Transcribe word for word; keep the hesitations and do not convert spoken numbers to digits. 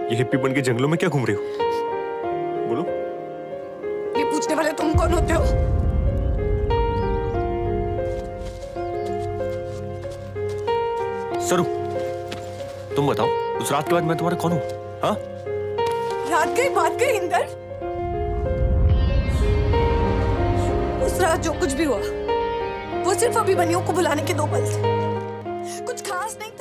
ये हिप्पी बन के जंगलों में क्या घूम रही हो? बोलो। ये पूछने वाले तुम कौन होते हो? सरू, तुम बताओ, उस रात के बाद मैं तुम्हारा कौन हूँ? हाँ? रात गई बात गई इंदर। उस रात जो कुछ भी हुआ वो सिर्फ अभिमन्यु को बुलाने के दो पल थे, कुछ खास नहीं था।